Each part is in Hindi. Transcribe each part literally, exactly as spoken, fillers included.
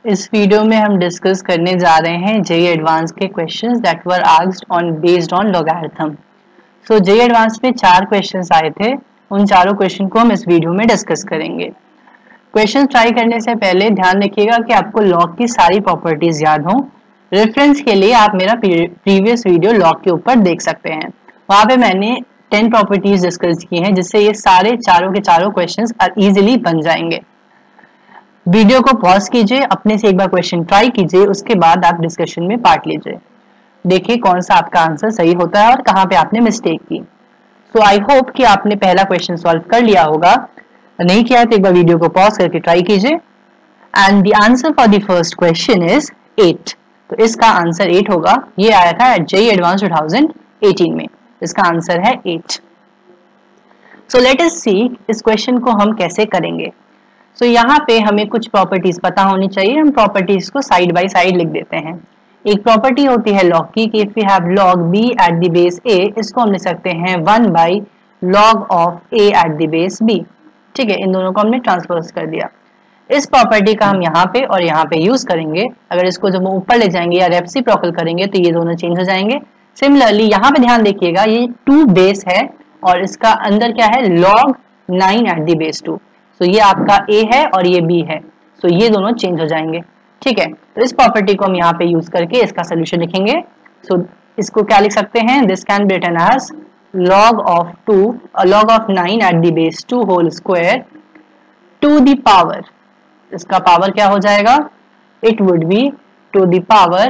इस वीडियो में हम डिस्कस करने जा रहे हैं जेई एडवांस के questions that were asked on based on logarithm. So JEE advance में चार क्वेश्चंस आए थे, उन चारों क्वेश्चन को हम इस वीडियो में डिस्कस करेंगे। क्वेश्चन ट्राई करने से पहले ध्यान रखिएगा कि आपको लॉग की सारी प्रॉपर्टीज याद हों। रेफरेंस के लिए आप मेरा प्रीवियस वीडियो लॉग के ऊपर देख सकते हैं, वहाँ पे मैंने टेन प्रॉपर्टीज डिस्कस की हैं जिससे ये सारे चारों के चारों क्वेश्चंस इजीली बन जाएंगे। वीडियो को पॉज कीजिए, अपने से एक बार क्वेश्चन ट्राई कीजिए, उसके बाद आप डिस्कशन में पार्ट लीजिए, देखिए कौन सा आपका आंसर सही होता है और कहाँ पे आपने मिस्टेक की। सो आई होप कि आपने पहला क्वेश्चन सॉल्व कर लिया होगा, नहीं किया तो एक बार वीडियो को पॉज करके ट्राई कीजिए। And the answer for the first question is eight. तो इसका आंसर एट होगा। ये आया था eight JEE advance two thousand eighteen में, इसका आंसर है एट। सो लेट अस सी इस क्वेश्चन को हम कैसे करेंगे। सो so, यहाँ पे हमें कुछ प्रॉपर्टीज पता होनी चाहिए, हम प्रॉपर्टीज को साइड बाय साइड लिख देते हैं। एक प्रॉपर्टी होती है लॉग की कि if we have log B at the base A, इसको हम लिख सकते हैं one by log of A at the base B. ठीक है, इन दोनों को हमने ट्रांसपोज कर दिया। इस प्रॉपर्टी का हम यहाँ पे और यहाँ पे यूज करेंगे। अगर इसको जब हम ऊपर ले जाएंगे या रेसिप्रोकल करेंगे तो ये दोनों चेंज हो जाएंगे। सिमिलरली यहाँ पे ध्यान देखिएगा, ये टू बेस है और इसका अंदर क्या है, log nine at the base two. तो ये आपका a है और ये b है, तो ये दोनों चेंज हो जाएंगे। ठीक है, तो इस प्रॉपर्टी को हम यहाँ पे यूज करके इसका सोल्यूशन लिखेंगे। सो so, इसको क्या लिख सकते हैं, this can be written as log of two log of nine at the base two whole square to the power, इसका पावर क्या हो जाएगा, it would be two the power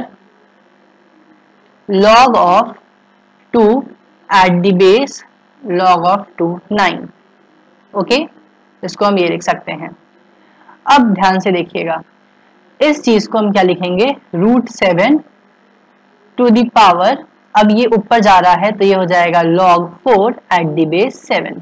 log of two at the base log of two nine. Okay, इसको हम ये लिख सकते हैं। अब ध्यान से देखिएगा, इस चीज को हम क्या लिखेंगे, root seven to the power, अब ये ऊपर जा रहा है तो ये हो जाएगा log four at the base seven.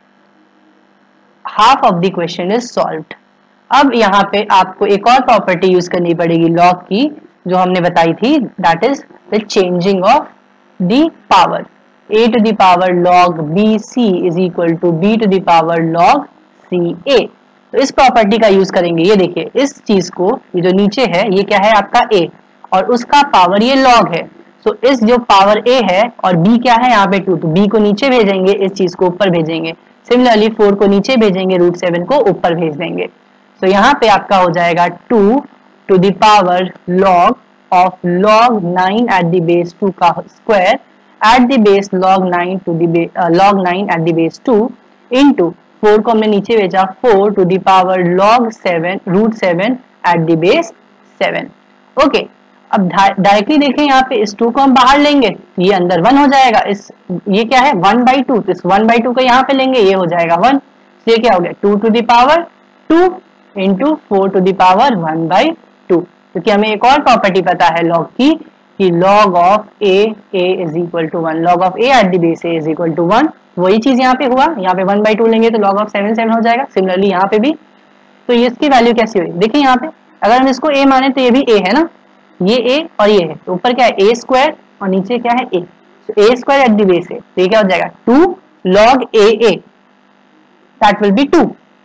Half of the question is solved. अब यहाँ पे आपको एक और प्रॉपर्टी यूज करनी पड़ेगी लॉग की, जो हमने बताई थी, that is the changing of the power. a to the power log bc is equal to b to the power log ca। तो इस प्रॉपर्टी का यूज करेंगे। ये देखिए, इस चीज को, ये जो नीचे है ये क्या है आपका a और उसका पावर ये log है। सो so, इस जो पावर a है और b क्या है यहाँ पे टू, तो b को नीचे भेजेंगे, इस चीज को ऊपर भेजेंगे। सिमिलरली फोर को नीचे भेजेंगे, रूट सेवन को ऊपर भेज देंगे। सो so, यहाँ पे आपका हो जाएगा two to the power log of log nine at the base two का square at the base log nine to the log nine at the base two into four को हमने नीचे भेजा, four to the power log seven root seven at the base seven. Okay, अब डायरेक्टली देखें यहाँ पे इस टू को हम बाहर लेंगे, ये अंदर वन हो जाएगा। इस ये क्या है, वन बाई टू, तो इस वन बाई टू को यहाँ पे लेंगे, ये हो जाएगा वन। तो ये क्या हो गया, two to the power two into four to the power one by two. क्योंकि हमें एक और प्रॉपर्टी पता है लॉग की, कि log of a a is equal to one, log of a at the base a is equal to one. वही चीज यहाँ पे हुआ, यहाँ पे वन बाई टू लेंगे तो log ऑफ सेवन सेवन हो जाएगा। सिमिलरली यहाँ पे भी, तो ये इसकी वैल्यू कैसी हुई, देखिए यहाँ पे अगर हम इसको a माने तो ये भी a है ना, ये a और ये है, तो ऊपर क्या है a स्क्वायर और नीचे क्या है a, तो a square at the base a, तो ये क्या हो जाएगा two log a a, that will be two.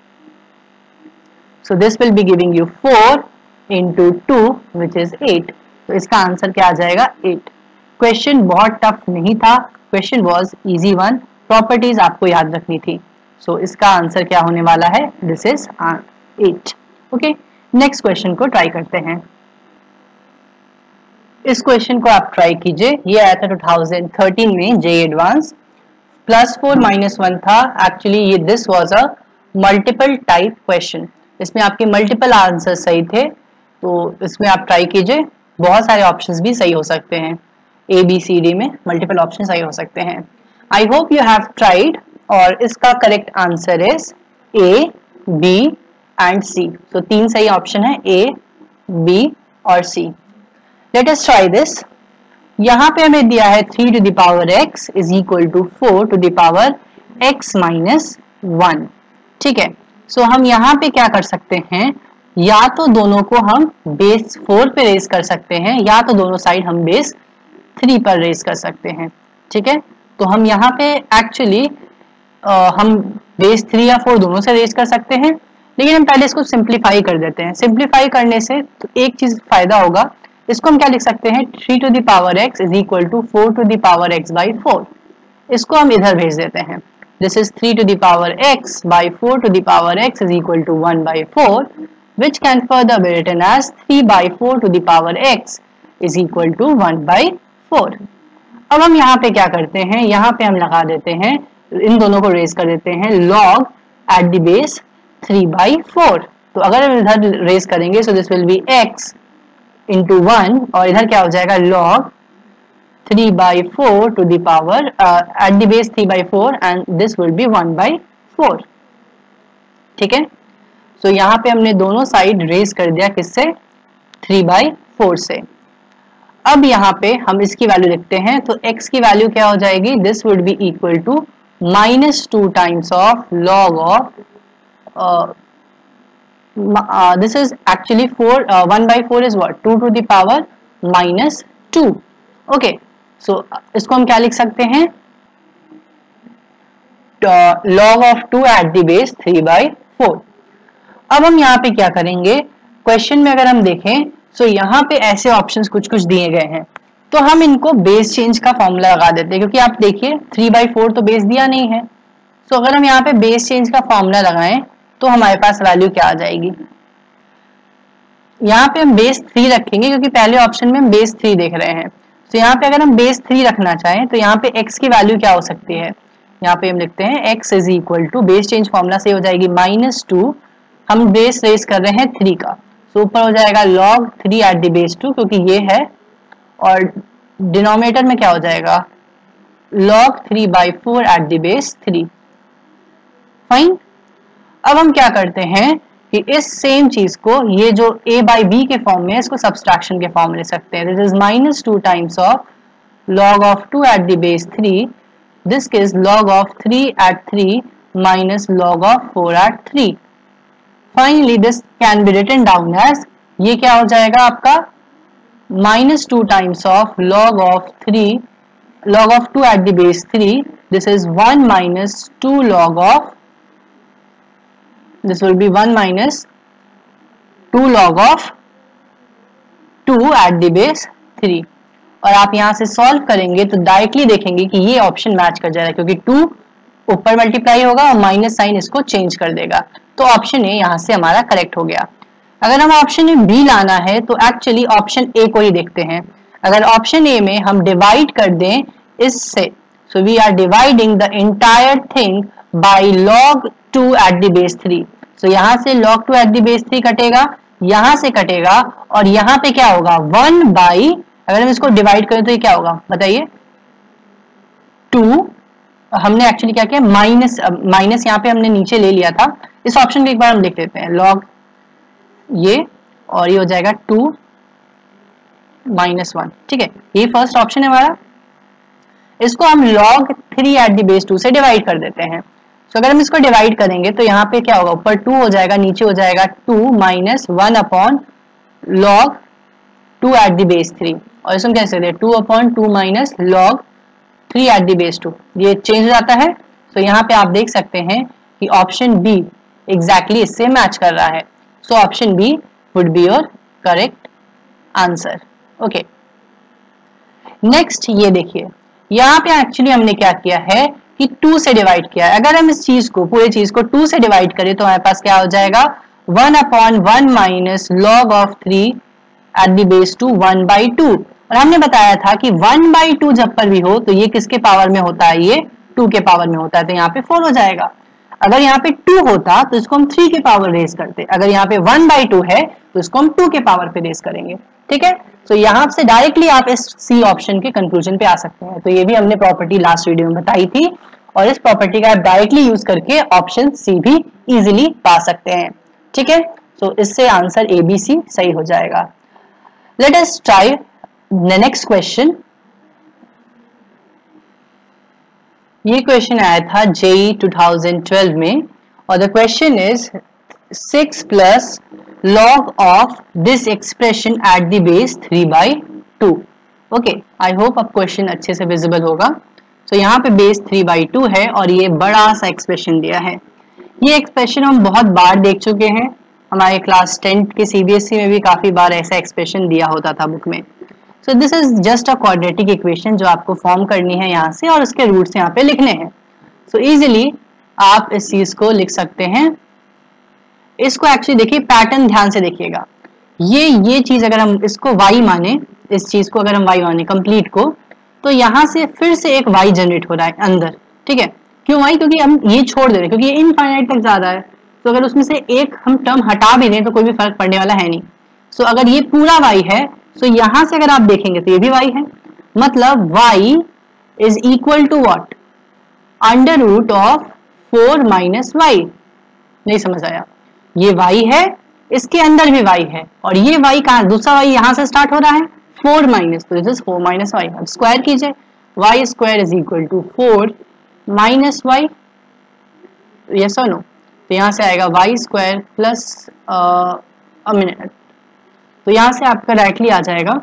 So this will be giving you four into two which is eight. तो इसका आंसर क्या आ जाएगा, एट। क्वेश्चन बहुत टफ नहीं था, question was easy one, properties आपको याद रखनी थी। सो so, इसका आंसर क्या होने वाला है, this is eight. Okay, next question को ट्राई करते हैं। इस क्वेश्चन को आप ट्राई कीजिए, ये आया था टू थाउजेंड थर्टीन में JEE advance, plus four minus one था। एक्चुअली ये this was a multiple type question, इसमें आपके मल्टीपल आंसर सही थे, तो इसमें आप ट्राई कीजिए। बहुत सारे ऑप्शंस भी सही हो सकते हैं, ए बी सी डी में मल्टीपल ऑप्शन सही हो सकते हैं। I hope you have tried, और इसका correct answer is A B and C. तो तीन सही ऑप्शन है, ए बी और C. Let us try this. यहाँ पे हमें दिया है three to the power x is equal to four to the power x minus one. ठीक है, सो so हम यहाँ पे क्या कर सकते हैं, या तो दोनों को हम बेस फोर पे रेस कर सकते हैं, या तो दोनों साइड हम बेस थ्री पर रेस कर सकते हैं। ठीक है, तो हम यहाँ पे एक्चुअली हम बेस थ्री या फोर दोनों से रेस कर सकते हैं, लेकिन हम पहले इसको सिंप्लीफाई कर देते हैं। सिंप्लीफाई करने से तो एक चीज फायदा होगा, इसको हम क्या लिख सकते हैं, three to the power x is equal to four to the power x by four. इसको हम इधर भेज देते हैं। This is three to the power x by four to the power x is equal to one by four, which can further be written as three by four to the power x is equal to one by four. अब हम यहाँ पे क्या करते हैं, यहाँ पे हम लगा देते हैं, इन दोनों को रेज कर देते हैं log at the base three by four. तो अगर हम इधर रेज करेंगे so this will be x into one, और इधर क्या हो जाएगा log three by four to the power uh, at the base three by four and this will be one by four. ठीक है, तो so, यहाँ पे हमने दोनों साइड रेज कर दिया किससे, थ्री बाई फोर से। अब यहाँ पे हम इसकी वैल्यू लिखते हैं, तो x की वैल्यू क्या हो जाएगी, this would be equal to minus two times of log of, this is actually four, one by four is what, two to the power minus two. Okay, so इसको हम क्या लिख सकते हैं, log of two at the base three by four. अब हम यहाँ पे क्या करेंगे, क्वेश्चन में अगर हम देखें तो यहाँ पे ऐसे ऑप्शंस कुछ कुछ दिए गए हैं, तो हम इनको बेस चेंज का फॉर्मूला लगा देते हैं, क्योंकि आप देखिए थ्री बाई फोर तो बेस दिया नहीं है। तो अगर हम यहाँ पे बेस चेंज का फॉर्मूला लगाएं तो हमारे पास वैल्यू क्या आ जाएगी, यहाँ पे हम बेस थ्री रखेंगे क्योंकि पहले ऑप्शन में हम बेस थ्री देख रहे हैं। तो यहाँ पे अगर हम बेस थ्री रखना चाहें तो यहाँ पे x की वैल्यू क्या हो सकती है, यहाँ पे हम लिखते हैं x is equal to, base change formula से हो जाएगी माइनस टू, हम बेस रेज कर रहे हैं थ्री का, तो ऊपर हो जाएगा log three at the base two क्योंकि ये है, और डिनोमिनेटर में क्या हो जाएगा log three by four at the base three. Fine, अब हम क्या करते हैं कि इस सेम चीज को, ये जो a बाई बी के फॉर्म में है, इसको सब्सट्रैक्शन के फॉर्म में ले सकते हैं। This is minus two times of log of two at the base three, this is log of three at three minus log of four at three. Finally, this can be written down as, ये क्या हो जाएगा आपका, minus two times of log of three, log of two at the base three, this is one minus two log of, this will be one minus two log of two at the base three. और आप यहां से सॉल्व करेंगे तो डायरेक्टली देखेंगे कि ये ऑप्शन मैच कर जाएगा, क्योंकि टू ऊपर मल्टीप्लाई होगा और माइनस साइन इसको चेंज कर देगा। तो ऑप्शन ए यहाँ से हमारा करेक्ट हो गया। अगर हम ऑप्शन ए बी लाना है तो एक्चुअली ऑप्शन ए को ही देखते हैं। अगर ऑप्शन ए में हम डिवाइड कर दें इससे, so we are dividing the entire thing by log two at the base three. So यहाँ से log two at the base three कटेगा, यहाँ से कटेगा, और यहाँ पे क्या होगा वन बाई, अगर हम इसको डिवाइड करें तो ये क्या होगा बताइए, टू, हमने एक्चुअली क्या किया, माइनस, माइनस यहाँ पे हमने नीचे ले लिया था। इस ऑप्शन को एक बार हम लिख लेते हैं, log ये, और ये हो जाएगा टू माइनस वन। ठीक है, ये फर्स्ट ऑप्शन है हमारा। इसको हम log three at the base two से डिवाइड कर देते हैं। तो अगर हम इसको डिवाइड करेंगे तो यहाँ पे क्या होगा, ऊपर टू हो जाएगा, नीचे हो जाएगा two minus one upon log two at the base three, और इसको हम कैसे देते हैं, two upon two minus log three at the base two, ये चेंज हो जाता है। तो यहाँ पे आप देख सकते हैं कि ऑप्शन बी एग्जैक्टली इससे मैच कर रहा है। So option B would be your correct answer. Okay, next ये देखिए, यहाँ पे एक्चुअली हमने क्या किया है कि टू से डिवाइड किया है। अगर हम इस चीज को, पूरे चीज को टू से डिवाइड करें तो हमारे पास क्या हो जाएगा, one upon one minus log of three at the base two one by two. और हमने बताया था कि वन बाई टू जब पर भी हो तो ये किसके पावर में होता है, ये टू के पावर में होता है, तो यहाँ पे फोर हो जाएगा। अगर यहाँ पे टू होता तो इसको हम थ्री के पावर रेज करते, अगर यहाँ पे वन बाई टू है तो इसको हम टू के पावर पे रेज करेंगे। ठीक है, तो यहाँ से डायरेक्टली आप इस सी ऑप्शन के कंक्लूजन पे आ सकते हैं। तो ये भी हमने प्रॉपर्टी लास्ट वीडियो में बताई थी, और इस प्रॉपर्टी का आप डायरेक्टली यूज करके ऑप्शन सी भी इजिली पा सकते हैं। ठीक है, तो इससे आंसर ए बी सी सही हो जाएगा। Let us try the next question. ये क्वेश्चन आया था जेई टू थाउजेंड ट्वेल्व में, और the question is six plus log of this expression at the base three by two. Okay, I hope अब क्वेश्चन अच्छे से विजिबल होगा। तो so, यहाँ पे बेस थ्री बाई टू है और ये बड़ा सा एक्सप्रेशन दिया है। ये एक्सप्रेशन हम बहुत बार देख चुके हैं, हमारे क्लास टेंथ के सीबीएसई में भी काफी बार ऐसा एक्सप्रेशन दिया होता था बुक में। So this is just a quadratic equation जो आपको फॉर्म करनी है यहाँ से और उसके रूट्स यहाँ पे लिखने हैं। सो so इजीली आप इस चीज को लिख सकते हैं। इसको एक्चुअली देखिए, पैटर्न ध्यान से देखिएगा। ये ये चीज अगर हम इसको y माने, इस चीज को अगर हम y माने कंप्लीट को, तो यहाँ से फिर से एक y जनरेट हो रहा है अंदर, ठीक है। क्यों y? क्योंकि हम ये छोड़ दे रहे हैं, क्योंकि ये इनफाइनाइट तक ज्यादा है। तो अगर उसमें से एक हम टर्म हटा भी दें तो कोई भी फर्क पड़ने वाला है नहीं। सो so, अगर ये पूरा y है, सो so यहां से अगर आप देखेंगे तो ये भी y है, मतलब y is equal to what? Under root of four minus y. नहीं समझ आया? ये y है, इसके अंदर भी y है, और ये y कहां? दूसरा y यहां से स्टार्ट हो रहा है, फोर माइनस, तो this is four minus y. अब स्क्वायर कीजिए, y square is equal to four minus y, yes और नो? तो यहां से आएगा y square plus a minute, तो यहां से आपका डायरेक्टली आ जाएगा,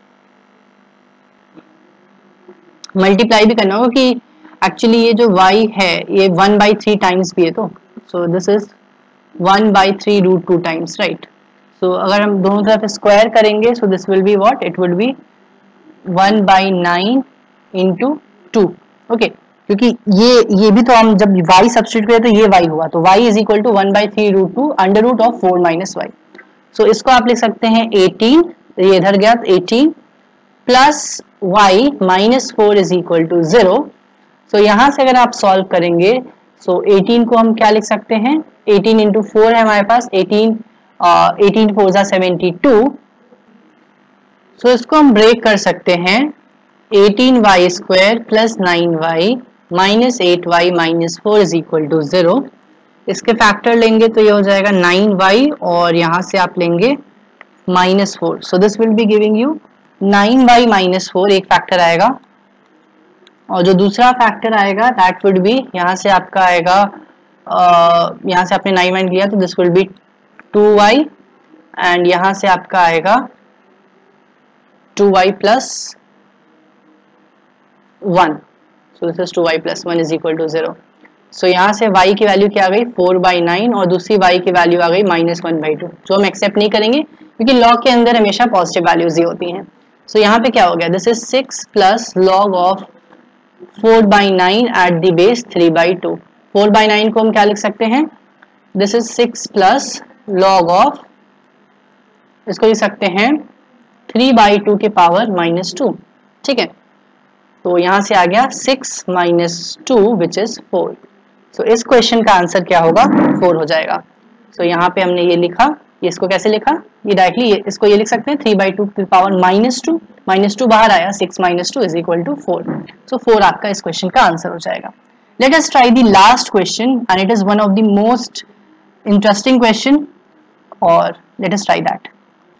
मल्टीप्लाई भी करना होगा कि एक्चुअली ये जो y है ये वन बाई थ्री टाइम्स भी है, तो so this is one by three root two times, right. So अगर हम दोनों तरफ स्क्वायर करेंगे, so this will be what? It will be one by nine into two, okay. क्योंकि ये ये भी तो हम जब y सब्स्टिट्यूट करें तो ये y हुआ, तो y is equal to one by three root two under root of four minus y. So इसको आप लिख सकते हैं एटीन, ये इधर गया तो eighteen plus y minus four is equal to zero. So यहां से अगर आप सॉल्व करेंगे, सो so एटीन को हम क्या लिख सकते हैं? एटीन इंटू फोर है हमारे पास, एटीन एटीन फोर जा सेवेंटी टू। सो इसको हम ब्रेक कर सकते हैं, eighteen y square plus nine y minus eight y minus four is equal to zero. इसके फैक्टर लेंगे तो ये हो जाएगा नाइन वाई और यहाँ से आप लेंगे minus four. So this will be giving you nine y minus four, एक फैक्टर आएगा, और जो दूसरा फैक्टर आएगा दैट वुड बी, यहाँ से आपका आएगा, uh, यहाँ से आपने नाइन वाई लिया तो this will be two y, and यहाँ से आपका आएगा two y plus one. So this is two y plus one is equal to zero. So यहाँ से y की वैल्यू क्या आ गई? फोर बाई नाइन, और दूसरी y की वैल्यू आ गई माइनस वन बाई टू, जो हम एक्सेप्ट नहीं करेंगे क्योंकि लॉग के अंदर हमेशा पॉजिटिव वैल्यूज ही होती हैं। सो so यहाँ पे क्या हो गया? This is six plus log of four by nine at the base three by two. Four by nine को हम क्या लिख सकते हैं? This is six plus log of, इसको लिख सकते हैं थ्री बाई टू के पावर माइनस टू, ठीक है। तो यहाँ से आ गया six minus two which is four. So इस क्वेश्चन का आंसर क्या होगा? फोर हो जाएगा। सो so, यहाँ पे हमने ये लिखा, ये इसको कैसे लिखा? ये डायरेक्टली इसको ये लिख सकते हैं थ्री बाई टू की power minus two, minus two बाहर आया, six minus two is equal to four. So four आपका इस क्वेश्चन का आंसर हो जाएगा। Let us try the last question and it is one of the most interesting question, और let us try that.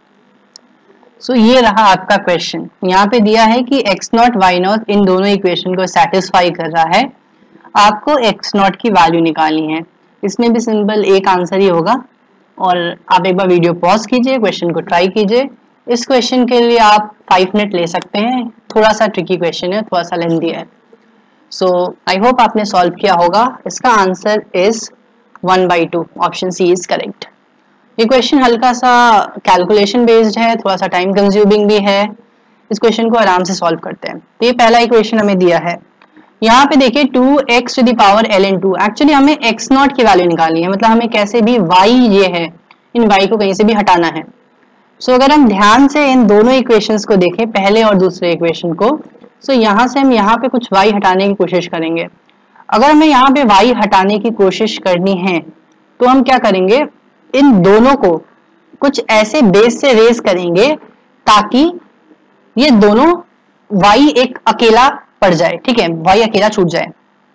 So so, ये रहा आपका क्वेश्चन। यहाँ पे दिया है कि एक्स नॉट वाई नॉट इन दोनों इक्वेशन को सेटिस्फाई कर रहा है, आपको एक्स नॉट की वैल्यू निकालनी है। इसमें भी सिंपल एक आंसर ही होगा, और आप एक बार वीडियो पॉज कीजिए, क्वेश्चन को ट्राई कीजिए। इस क्वेश्चन के लिए आप फाइव मिनट ले सकते हैं, थोड़ा सा ट्रिकी क्वेश्चन है, थोड़ा सा लेंथी है। सो आई होप आपने सॉल्व किया होगा। इसका answer is one by two, option C is correct. ये क्वेश्चन हल्का सा कैलकुलेशन बेस्ड है, थोड़ा सा टाइम कंज्यूमिंग भी है। इस क्वेश्चन को आराम से सॉल्व करते हैं। तो ये पहला इक्वेशन हमें दिया है, यहाँ पे देखिए two x to the power L N two. Actually हमें एक्स नॉट की वैल्यू निकालनी है, मतलब हमें कैसे भी y ये है, इन y को कहीं से भी हटाना है। सो so, अगर हम ध्यान से इन दोनों इक्वेशंस को देखें, पहले और दूसरे इक्वेशन को, सो so, यहाँ से हम यहाँ पे कुछ y हटाने की कोशिश करेंगे। अगर हमें यहाँ पे y हटाने की कोशिश करनी है तो हम क्या करेंगे? इन दोनों को कुछ ऐसे बेस से रेज करेंगे ताकि ये दोनों y एक अकेला पड़ जाए, ठीक है, y अकेला छूट जाए।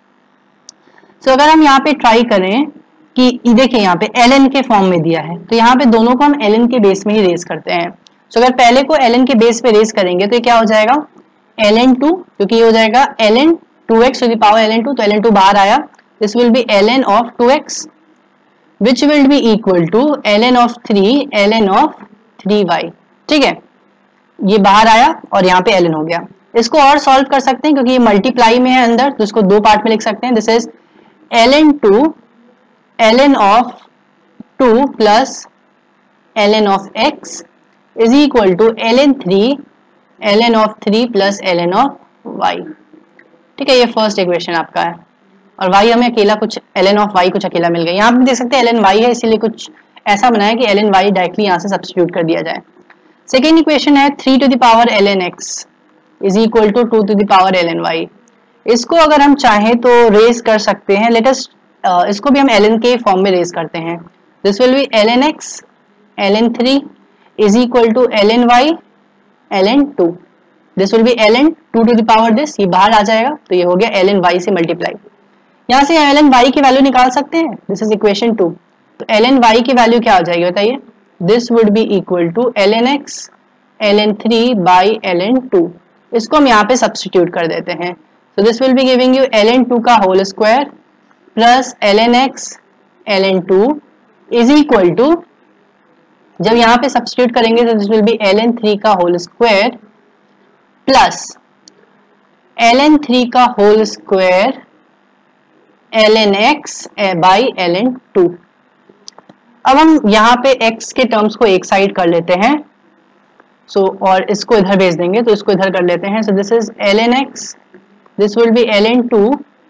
सो so, अगर हम यहाँ पे ट्राई करें कि देखिए यहाँ पे ln के फॉर्म में दिया है, तो यहाँ पे दोनों को हम ln के बेस में ही रेज करते हैं। सो so, अगर पहले को ln के बेस पे रेज करेंगे तो ये क्या हो जाएगा? ln टू, क्योंकि ये हो जाएगा ln two x to the power ln two, तो ln टू बाहर आया, this will be ln of two x which will be equal to ln of three ln of three y, ठीक है। ये बाहर आया और यहाँ पे ln हो गया। इसको और सॉल्व कर सकते हैं क्योंकि ये मल्टीप्लाई में है अंदर, तो इसको दो पार्ट में लिख सकते हैं। This is ln two ln of two plus ln of x is equal to ln three ln of three plus ln of y। ठीक है, ये फर्स्ट इक्वेशन आपका है और y हमें अकेला कुछ ln of y कुछ अकेला मिल गया। यहाँ पे देख सकते हैं ln y है, इसीलिए कुछ ऐसा बनाया कि ln y डायरेक्टली यहाँ से सब्स्टिट्यूट कर दिया जाए। सेकेंड इक्वेशन है three to the power ln x is equal to two to the power ln y। इसको अगर हम चाहें तो रेज कर सकते हैं, लेट अस इसको भी हम ln के फॉर्म में रेज करते हैं। This will be ln x ln three is equal to ln y ln two. This will be ln two to the power this, ये बाहर आ जाएगा तो ये हो गया ln y से मल्टीप्लाई। यहाँ से ln y की वैल्यू निकाल सकते हैं, दिस इज इक्वेशन टू। तो ln y की वैल्यू क्या हो जाएगी बताइए? This would be equal to ln x ln three by ln two. इसको हम यहाँ पे सब्स्टिट्यूट कर देते हैं। So this will be giving you ln two का whole square plus ln x ln two is equal to, जब यहाँ पे सब्स्टिट्यूट करेंगे तो this will be ln three का whole square plus ln three का whole square ln x by ln two. अब हम यहाँ पे x के टर्म्स को एक साइड कर लेते हैं, सो so, और इसको इधर भेज देंगे तो इसको इधर कर लेते हैं। So this is ln x, this will be ln two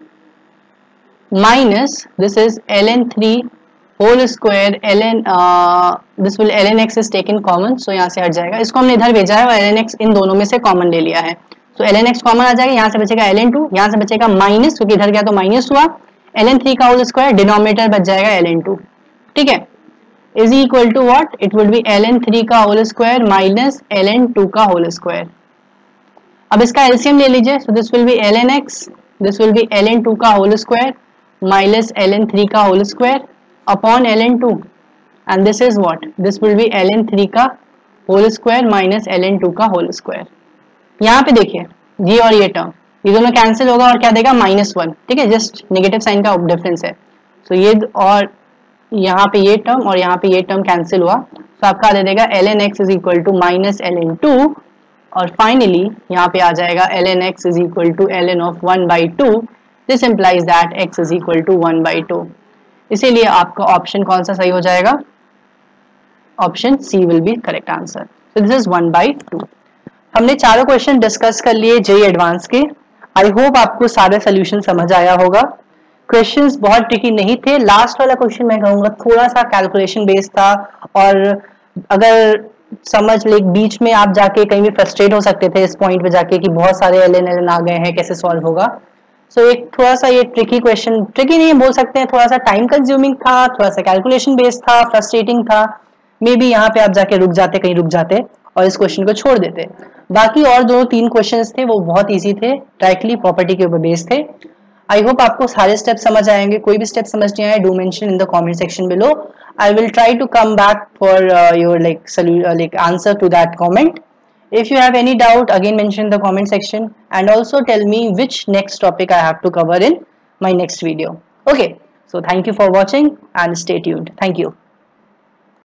minus this is ln three whole square ln uh, this will ln x is taken common, so यहाँ से हट जाएगा। इसको हमने इधर भेजा है और ln x इन दोनों में से कॉमन ले लिया है, so ln x कॉमन आ जाएगा। यहाँ से बचेगा ln टू, यहाँ से बचेगा माइनस, क्योंकि इधर गया तो माइनस हुआ। ln थ्री का होल स्क्वायर डिनोमिनेटर बच जाएगा ln टू। ठीक है, is equal to what? It will be ln three का whole square minus ln two का होल स्क्वायर। अब इसका एलसीएम ले लीजिए, so this will be ln x, this will be ln two का whole square minus ln three का whole square upon ln two, and this is what? This will be ln three का whole square minus ln two का होल स्क्वायर। यहाँ पे देखिए ये और ये टर्म, ये दोनों कैंसिल होगा और क्या देगा? Minus one. ठीक है, जस्ट नेगेटिव साइन का डिफरेंस है। सो so ये और यहाँ पे ये टर्म और यहाँ पे ये टर्म कैंसिल हुआ, तो आपका दे देगा ln x is equal to minus ln two, और फाइनली यहाँ पे आ जाएगा ln x is equal to ln of one by two. This implies that x is equal to one by two. इसीलिए आपका ऑप्शन कौन सा सही हो जाएगा? Option C will be correct answer. So this is one by two. हमने चारों क्वेश्चन डिस्कस कर लिए जेईई एडवांस के। आई होप आपको सारे सोल्यूशन समझ आया होगा। क्वेश्चंस बहुत ट्रिकी नहीं थे। लास्ट वाला क्वेश्चन मैं कहूँगा थोड़ा सा कैलकुलेशन बेस्ड था, और अगर समझ ले बीच में आप जाके कहीं भी फ्रस्ट्रेट हो सकते थे इस पॉइंट पे जाके कि बहुत सारे एल एन एल एन आ गए हैं, कैसे सॉल्व होगा। सो so, एक थोड़ा सा ये ट्रिकी क्वेश्चन, ट्रिकी नहीं बोल सकते हैं, थोड़ा सा टाइम कंज्यूमिंग था, थोड़ा सा कैलकुलेशन बेस्ड था, फ्रस्ट्रेटिंग था। मे बी यहाँ पे आप जाके रुक जाते, कहीं रुक जाते और इस क्वेश्चन को छोड़ देते। बाकी और दो तीन क्वेश्चन थे वो बहुत ईजी थे, डायरेक्टली प्रॉपर्टी के ऊपर बेस्ड थे। आई होप आपको सारे स्टेप समझ आएंगे। कोई भी स्टेप समझ नहीं आए, do mention in the comment section below. I will try to come back for uh, your like uh, like answer to that comment. If you have any doubt, again mention in the comment section, and also tell me which next topic I have to cover in my next video. Okay, so thank you for watching and stay tuned. Thank you.